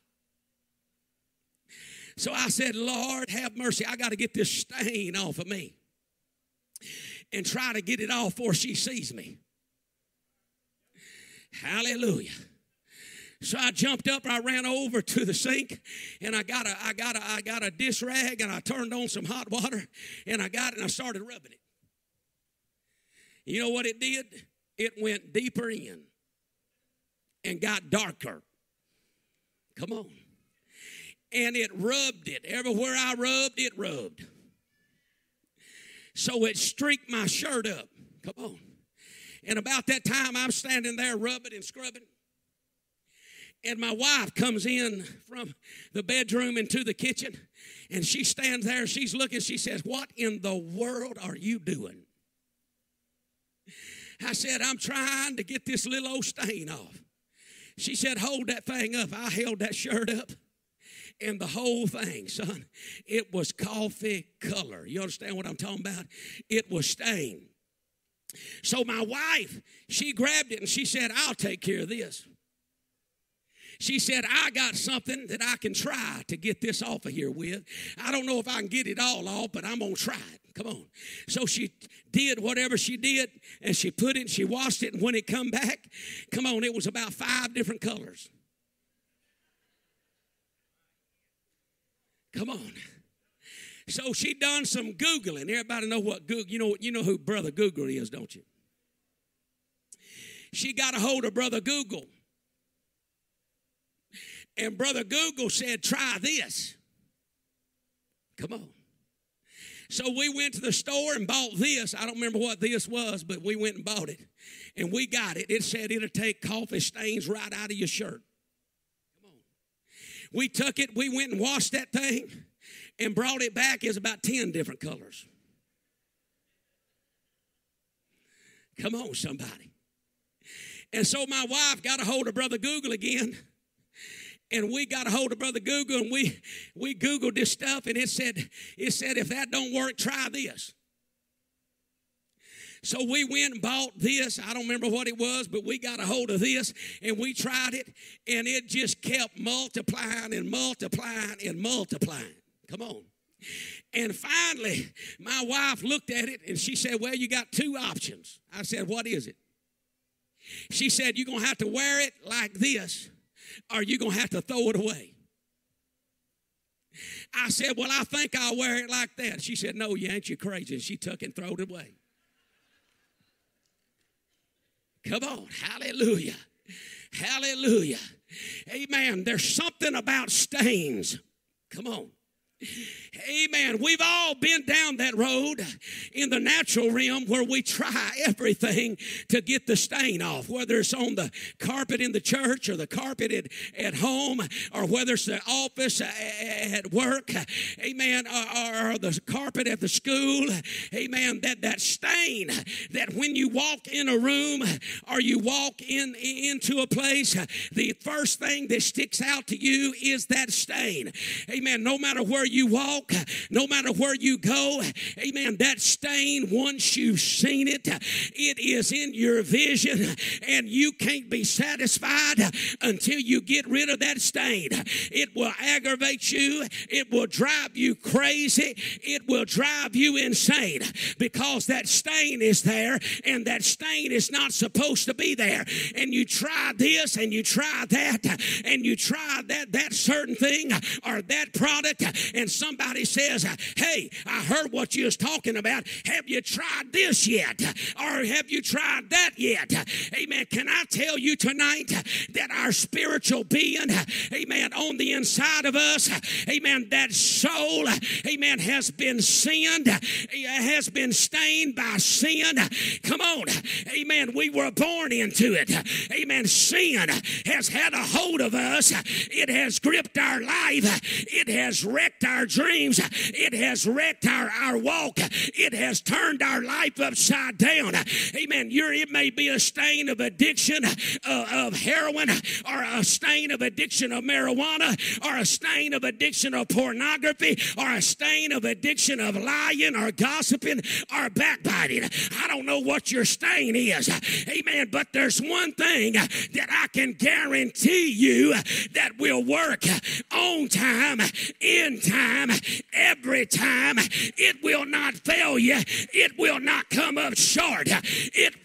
So I said, Lord, have mercy. I got to get this stain off of me and try to get it off before she sees me. Hallelujah. So I jumped up, I ran over to the sink, and I got a, I got a, I got a dish rag, and I turned on some hot water, and I got it, and I started rubbing it. You know what it did? It went deeper in and got darker. Come on. And it rubbed it. Everywhere I rubbed, it rubbed. So it streaked my shirt up. Come on. And about that time, I'm standing there rubbing and scrubbing. And my wife comes in from the bedroom into the kitchen. And she stands there. She's looking. She says, what in the world are you doing? I said, I'm trying to get this little old stain off. She said, hold that thing up. I held that shirt up. And the whole thing, son, it was coffee color. You understand what I'm talking about? It was stained. So my wife, she grabbed it and she said, I'll take care of this. She said, I got something that I can try to get this off of here with. I don't know if I can get it all off, but I'm going to try it. Come on. So she did whatever she did, and she put it, she washed it, and when it come back, come on, it was about five different colors. Come on. So she done some Googling. Everybody know what Google, you know, you know who Brother Google is, don't you? She got a hold of Brother Google. And Brother Google said, try this. Come on. So we went to the store and bought this. I don't remember what this was, but we went and bought it. And we got it. It said it'll take coffee stains right out of your shirt. Come on. We took it. We went and washed that thing and brought it back. It was about ten different colors. Come on, somebody. And so my wife got a hold of Brother Google again. And we got a hold of Brother Google, and we, we Googled this stuff, and it said, it said, if that don't work, try this. So we went and bought this. I don't remember what it was, but we got a hold of this, and we tried it, and it just kept multiplying and multiplying and multiplying. Come on. And finally, my wife looked at it, and she said, well, you got two options. I said, what is it? She said, you're going to have to wear it like this, or you're going to have to throw it away. I said, well, I think I'll wear it like that. She said, no, you ain't, you crazy. And she took it and threw it away. Come on. Hallelujah. Hallelujah. Amen. There's something about stains. Come on. Amen. We've all been down that road in the natural realm where we try everything to get the stain off, whether it's on the carpet in the church or the carpet at, at home, or whether it's the office at work, amen, or, or the carpet at the school, amen, that, that stain that when you walk in a room or you walk in into a place, the first thing that sticks out to you is that stain. Amen. No matter where you walk, no matter where you go, amen, that stain, once you've seen it, it is in your vision, and you can't be satisfied until you get rid of that stain. It will aggravate you. It will drive you crazy. It will drive you insane because that stain is there, and that stain is not supposed to be there. And you try this and you try that and you try that, that certain thing or that product, and somebody says, hey, I heard what you was talking about. Have you tried this yet? Or have you tried that yet? Amen. Can I tell you tonight that our spiritual being, amen, on the inside of us, amen, that soul, amen, has been sinned, has been stained by sin. Come on. Amen. We were born into it. Amen. Sin has had a hold of us. It has gripped our life. It has wrecked our dreams. It has wrecked our, our walk. It has turned our life upside down. Amen. You're, it may be a stain of addiction uh, of heroin, or a stain of addiction of marijuana, or a stain of addiction of pornography, or a stain of addiction of lying or gossiping or backbiting. I don't know what your stain is. Amen. But there's one thing that I can guarantee you that will work on time, in time, every time. It will not fail you. It will not come up short. It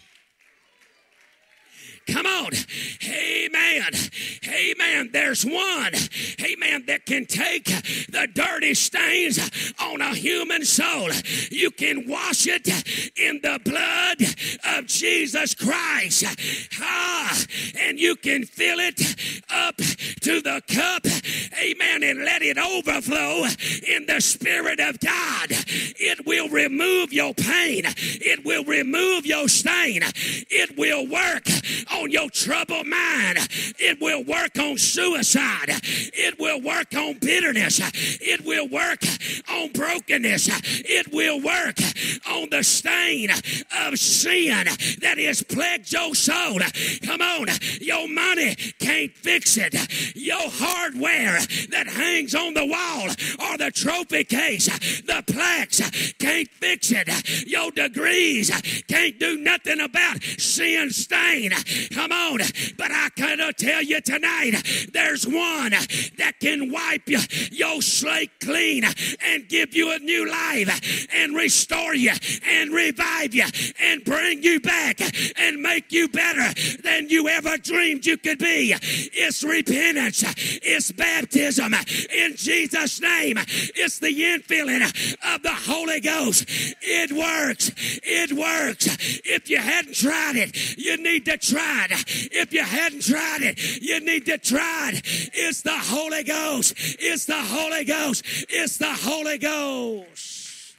Come on. Amen. Amen. There's one, amen, that can take the dirty stains on a human soul. You can wash it in the blood of Jesus Christ. Ah, and you can fill it up to the cup, amen, and let it overflow in the Spirit of God. It will remove your pain. It will remove your stain. It will work on your troubled mind. It will work on suicide. It will work on bitterness. It will work on brokenness. It will work on the stain of sin that has plagued your soul. Come on, your money can't fix it. Your hardware that hangs on the wall or the trophy case. The plaques can't fix it. Your degrees can't do nothing about sin stain. Come on. But I gotta tell you tonight, there's one that can wipe you, your slate clean and give you a new life and restore you and revive you and bring you back and make you better than you ever dreamed you could be. It's repentance. It's baptism in Jesus' name. It's the infilling of the Holy Ghost. It works. It works. If you hadn't tried it, you need to try it. If you hadn't tried it, you need to try it. It's the Holy Ghost. It's the Holy Ghost. It's the Holy Ghost.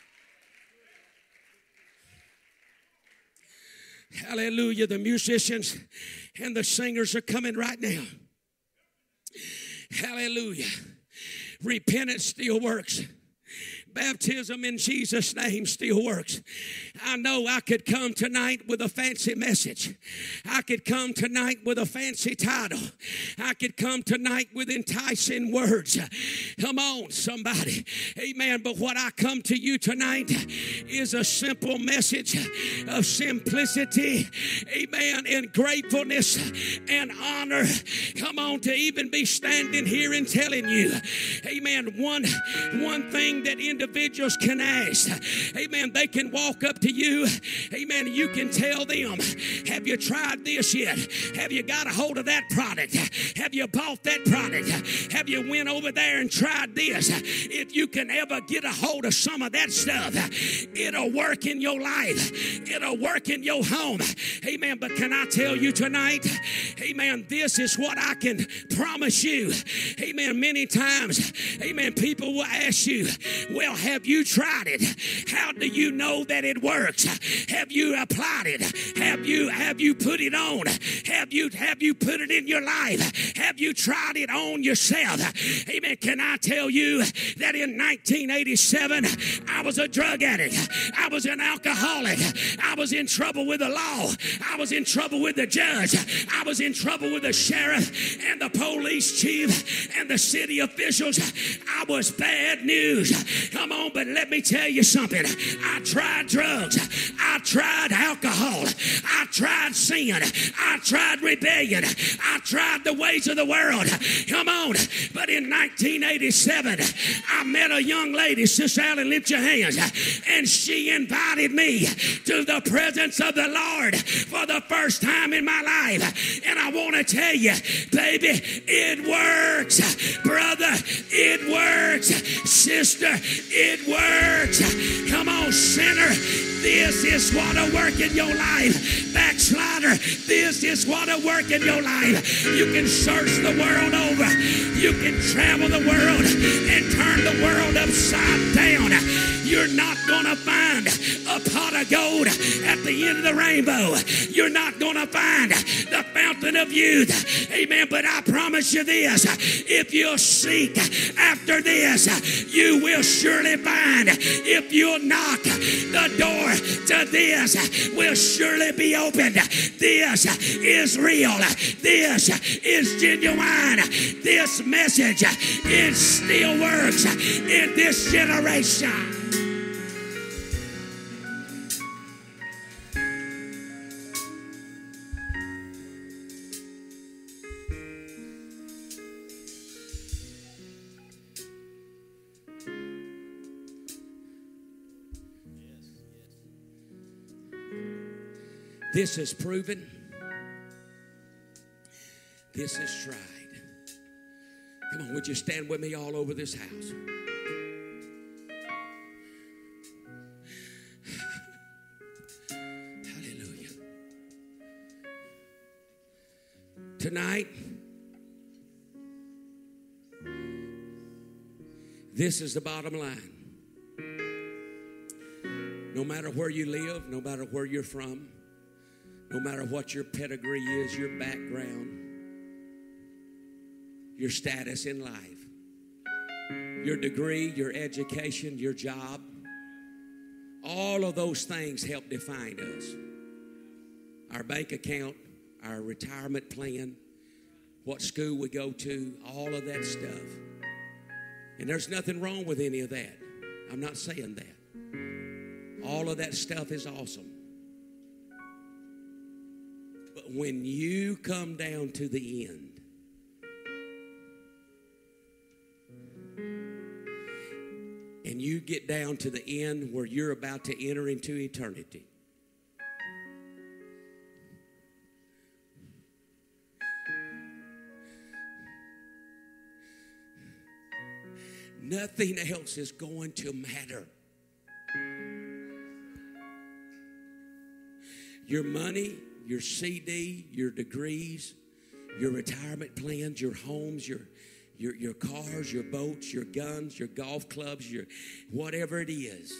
Hallelujah. The musicians and the singers are coming right now. Hallelujah. Repentance still works. Baptism in Jesus' name still works. I know I could come tonight with a fancy message. I could come tonight with a fancy title. I could come tonight with enticing words. Come on, somebody. Amen. But what I come to you tonight is a simple message of simplicity. Amen. And gratefulness and honor. Come on, to even be standing here and telling you. Amen. One, one thing that in individuals can ask. Amen. They can walk up to you. Amen. You can tell them, have you tried this yet? Have you got a hold of that product? Have you bought that product? Have you went over there and tried this? If you can ever get a hold of some of that stuff, it'll work in your life. It'll work in your home. Amen. But can I tell you tonight? Amen. This is what I can promise you. Amen. Many times, amen, people will ask you, well, have you tried it? How do you know that it works? Have you applied it? Have you have you put it on? Have you have you put it in your life? Have you tried it on yourself? Amen. Can I tell you that in nineteen eighty-seven, I was a drug addict. I was an alcoholic. I was in trouble with the law. I was in trouble with the judge. I was in trouble with the sheriff and the police chief and the city officials. I was bad news. Come on, but let me tell you something. I tried drugs. I tried alcohol. I tried sin. I tried rebellion. I tried the ways of the world. Come on. But in nineteen eighty-seven, I met a young lady. Sister Allen, lift your hands. And she invited me to the presence of the Lord for the first time in my life. And I want to tell you, baby, it works. Brother, it works. Sister, it works. Come on, sinner. This is what will work in your life. Backslider, this is what will work in your life. You can search the world over. You can travel the world and turn the world upside down. You're not going to find a pot of gold at the end of the rainbow. You're not going to find the fountain of youth. Amen. But I promise you this. If you'll seek after this, you will surely find. If you'll knock, the door to this will surely be opened. This is real. This is genuine. This message, it still works in this generation. This is proven. This is tried. Come on, would you stand with me all over this house? Hallelujah. Tonight, this is the bottom line. No matter where you live, no matter where you're from, no matter what your pedigree is, your background, your status in life, your degree, your education, your job, all of those things help define us. Our bank account, our retirement plan, what school we go to, all of that stuff. And there's nothing wrong with any of that. I'm not saying that. All of that stuff is awesome. But when you come down to the end, and you get down to the end where you're about to enter into eternity, nothing else is going to matter. Your money, your C D, your degrees, your retirement plans, your homes, your Your, your cars, your boats, your guns, your golf clubs, your whatever it is.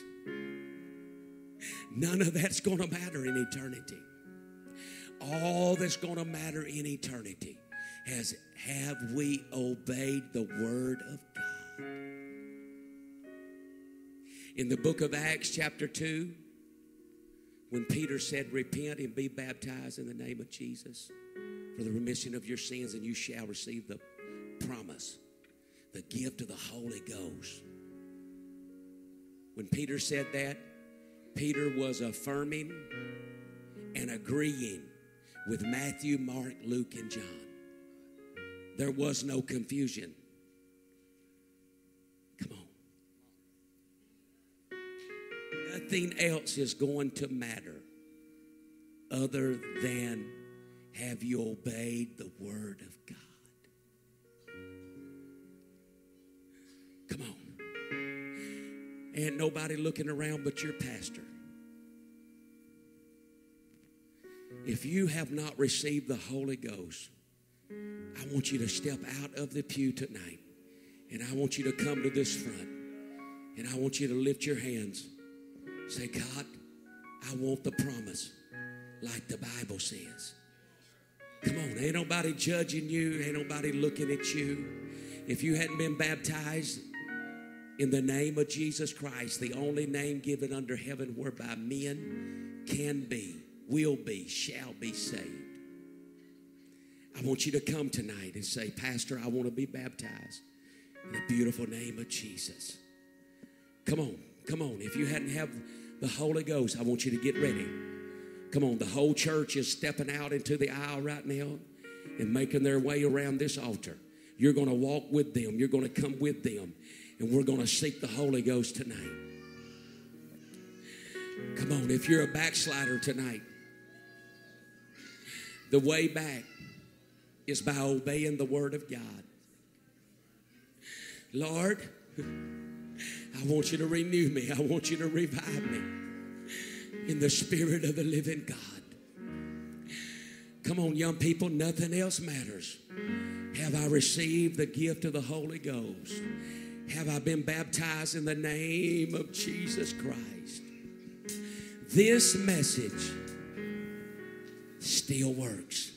None of that's going to matter in eternity. All that's going to matter in eternity is, have we obeyed the word of God? In the book of Acts chapter two, when Peter said, repent and be baptized in the name of Jesus for the remission of your sins, and you shall receive the promise, the gift of the Holy Ghost. When Peter said that, Peter was affirming and agreeing with Matthew, Mark, Luke, and John. There was no confusion. Come on. Nothing else is going to matter other than, have you obeyed the word of God? Come on. Ain't nobody looking around but your pastor. If you have not received the Holy Ghost, I want you to step out of the pew tonight, and I want you to come to this front, and I want you to lift your hands. Say, God, I want the promise like the Bible says. Come on, ain't nobody judging you, ain't nobody looking at you. If you hadn't been baptized in the name of Jesus Christ, the only name given under heaven whereby men can be, will be, shall be saved, I want you to come tonight and say, Pastor, I want to be baptized in the beautiful name of Jesus. Come on, come on. If you hadn't have the Holy Ghost, I want you to get ready. Come on, the whole church is stepping out into the aisle right now and making their way around this altar. You're going to walk with them. You're going to come with them. And we're going to seek the Holy Ghost tonight. Come on, if you're a backslider tonight, the way back is by obeying the word of God. Lord, I want you to renew me. I want you to revive me in the spirit of the living God. Come on, young people, nothing else matters. Have I received the gift of the Holy Ghost? Have I been baptized in the name of Jesus Christ? This message still works.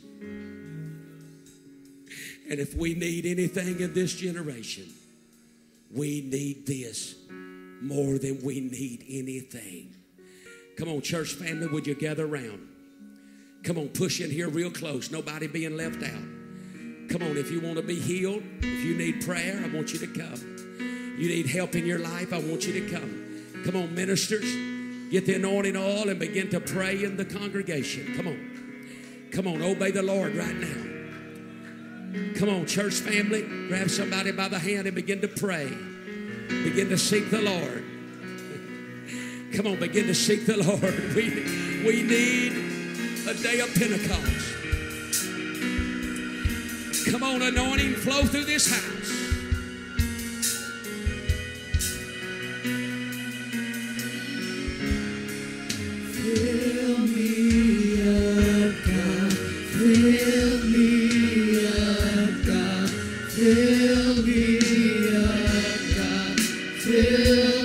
And if we need anything in this generation, we need this more than we need anything. Come on, church family, would you gather around? Come on, push in here real close. Nobody being left out. Come on, if you want to be healed, if you need prayer, I want you to come. You need help in your life, I want you to come. Come on, ministers, get the anointing oil and begin to pray in the congregation. Come on. Come on, obey the Lord right now. Come on, church family, grab somebody by the hand and begin to pray. Begin to seek the Lord. Come on, begin to seek the Lord. We, we need a day of Pentecost. Come on, anointing, flow through this house. Fill me up, God. Fill me up, God. Fill me up, God. Fill